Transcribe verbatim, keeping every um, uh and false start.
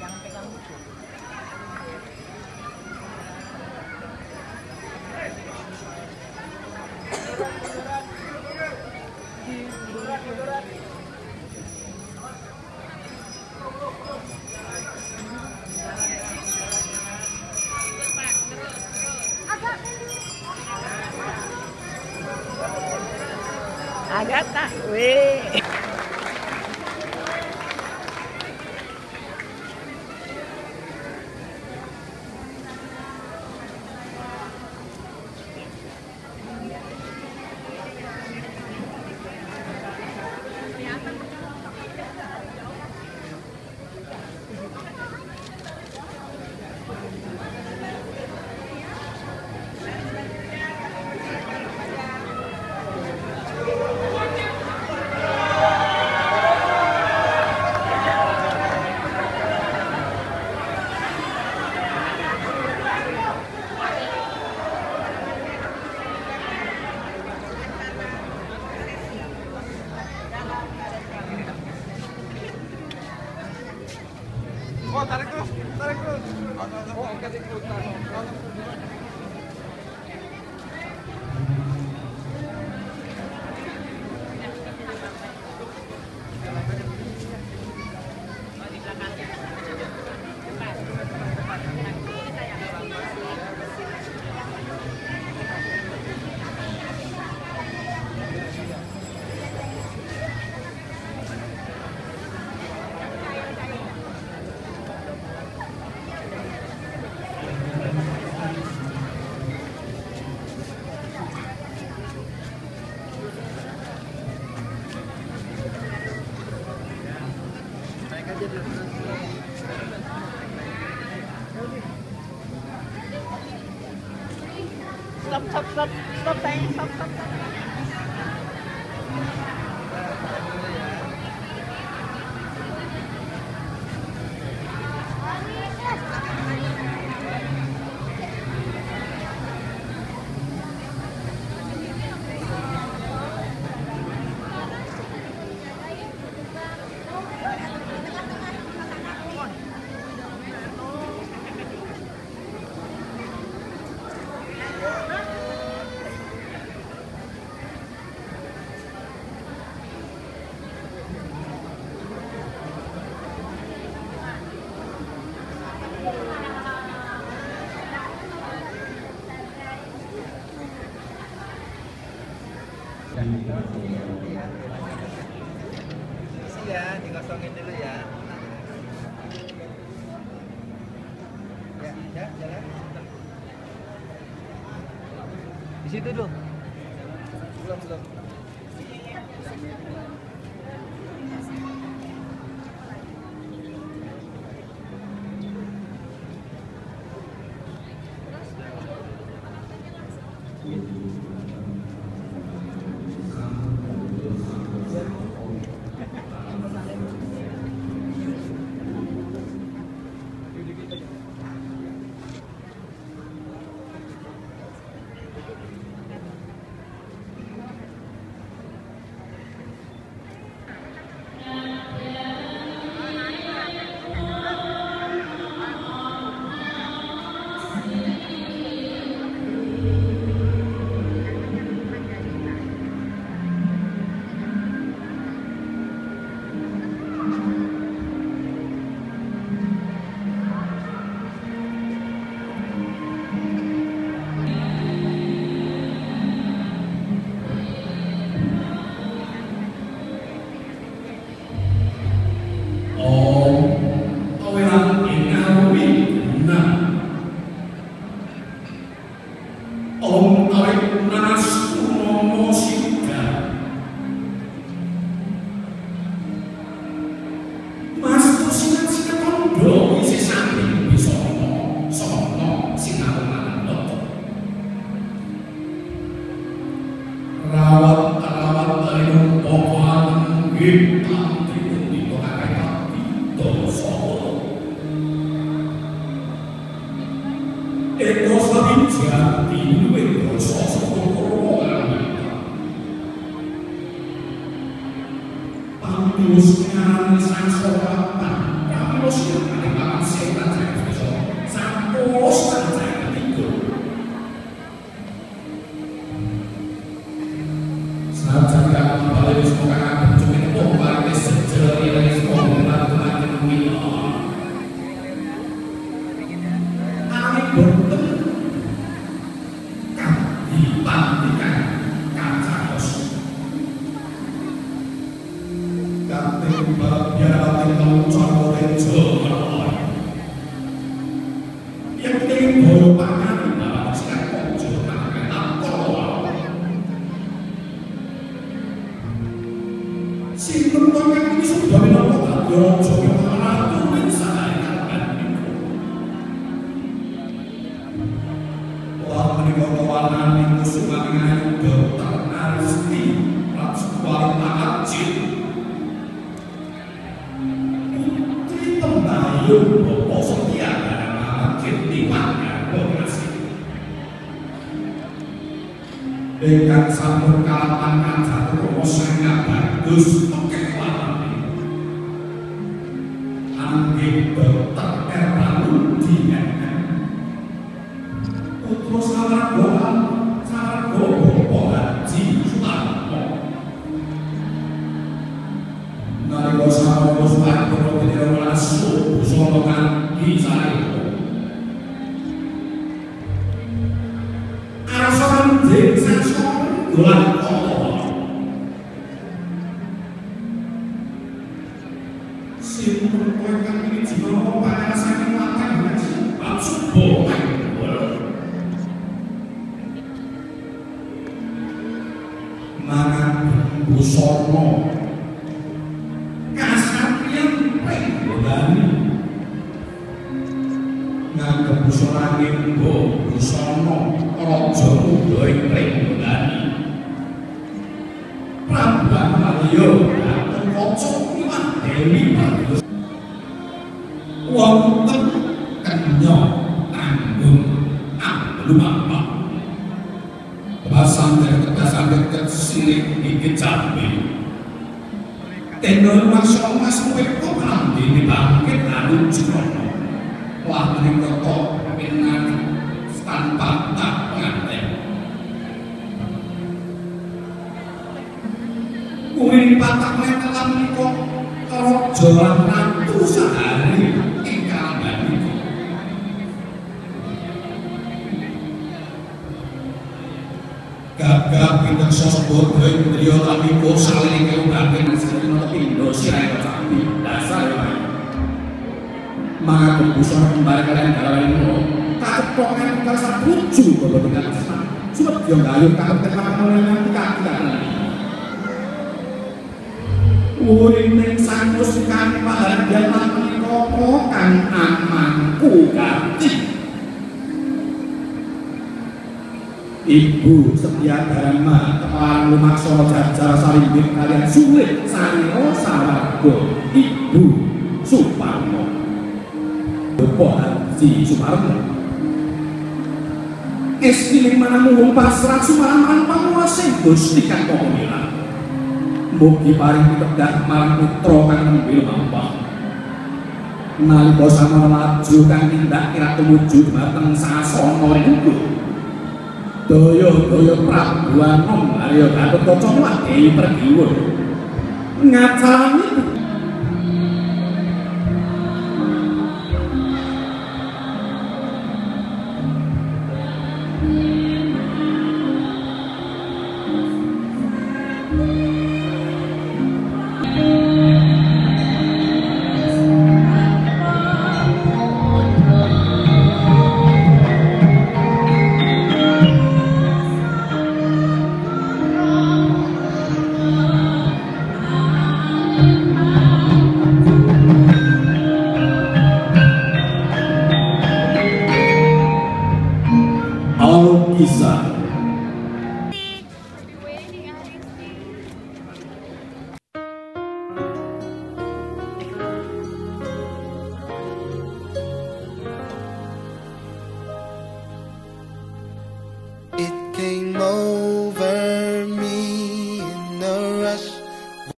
Jangan pegang buku. Agatha, weh. Oh, tarik terus, tarik terus. Oh, oke, ikut. Stop, stop, stop, stop sayang, stop, stop, stop. Isi ya, dikosongin dulu ya. Ya, ya, jalan. Di situ dulu. Belum, belum. Om awet nanas umomo sida Mas tu sinat sinat kondo isi samping bisa ono sono sinat manut rawat rawat ayo pokokan hitam di pokokan hati dosa Eko sabi jati duwe dosa sokoro Pantus nyaran sang soratan Kamu siap warnane kusuman ngayu dokter Aristi Prajuwali Pangarjit Putri Tembayung Bapak Setia Pangarjit Tiwanya Bogasi ingkang sampun kalapan kancah Rama sangat bagus tekeh warnane anggih dokter Erlandi putra Sawarga Sawarga Bapak Haji Sutarmo nalika Sawarga Sutarmo dene langsung busana kanthi sareta arasan dhewe sesuk dolan kota sinten kowe kang iki jiwa panasane lapan bab subuh mangan busana kasatriyan penggolani nganggep busana ngimbo busana raja muda ing penggolani Prabu Mario dateng kaca liwat Dewi Bagus wonten kenya tanggung amblumapa Basamder kedasamder kesirik iki jambe tenor maksa mas weko kanthi dibangkit anu jrono lah menika penak tanpa tak penganten kuwi patak metelan menika raja lan ratu sehari ingkang menika gagah pinten sosok ing griya lamiko saling keubangke sirina pindo sirahe capi dasar ya mangga busana kembar kalian galaweno kacepokan kasa bojo bapak dengan sudah yo gayuh kakek kakek nanti kakek urine sangus kan paharyan lan menika kang amanku kanthi Ibu Setia Dharma Kepala Lumaksa Jajar Sarimbit kalian sulit Sariro Sawarga Ibu Suparno Bapak Haji Suparno Eskiling mana mulung pasrah Sumarman pamuasih Gusti Kang Pamila mugi paring pitedah marang putra kang nembe mampah nalika samana laju kang tindak kira tumuju dhateng sasana ringgo daya-daya Prabu Anom Arya Gatotkaca Dewi Perdiwa ngacalani